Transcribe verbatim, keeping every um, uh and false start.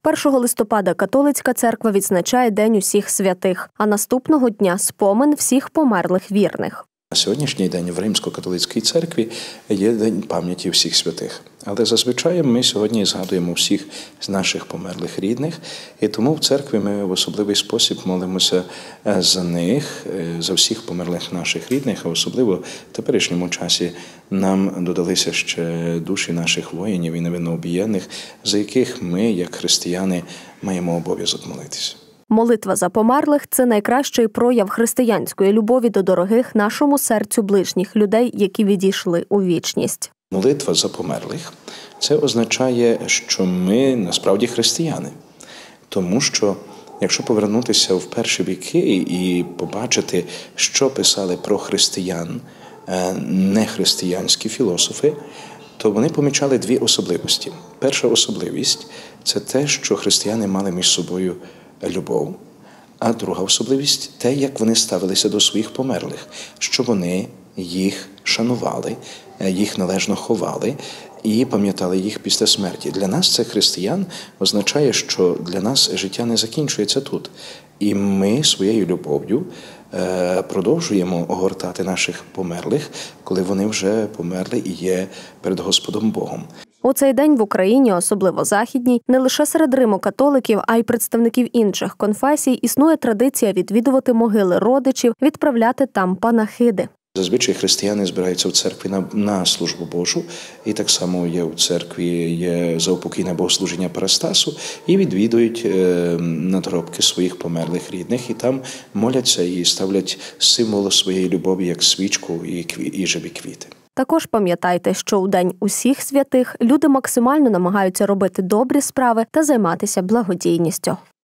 першого листопада католицька церква відзначає День усіх святих, а наступного дня – спомин всіх померлих вірних. Сьогоднішній день в Римсько-католицькій церкві є День пам'яті всіх святих. Але зазвичай ми сьогодні згадуємо всіх з наших померлих рідних, і тому в церкві ми в особливий спосіб молимося за них, за всіх померлих наших рідних, а особливо в теперішньому часі нам додалися ще душі наших воїнів і невинно обієнних, за яких ми, як християни, маємо обов'язок молитися. Молитва за померлих – це найкращий прояв християнської любові до дорогих нашому серцю ближніх людей, які відійшли у вічність. Молитва за померлих – це означає, що ми насправді християни. Тому що, якщо повернутися в перші віки і побачити, що писали про християн нехристиянські філософи, то вони помічали дві особливості. Перша особливість – це те, що християни мали між собою любов, а друга особливість – те, як вони ставилися до своїх померлих, що вони їх шанували, їх належно ховали і пам'ятали їх після смерті. Для нас це, християн, означає, що для нас життя не закінчується тут. І ми своєю любов'ю продовжуємо огортати наших померлих, коли вони вже померли і є перед Господом Богом. У цей день в Україні, особливо західній, не лише серед римокатоликів, а й представників інших конфесій існує традиція відвідувати могили родичів, відправляти там панахиди. Зазвичай християни збираються в церкві на, на службу Божу, і так само є в церкві є заупокійне богослужіння Парастасу, і відвідують е, надгробки своїх померлих рідних, і там моляться і ставлять символ своєї любові, як свічку і, і живі квіти. Також пам'ятайте, що у День усіх святих люди максимально намагаються робити добрі справи та займатися благодійністю.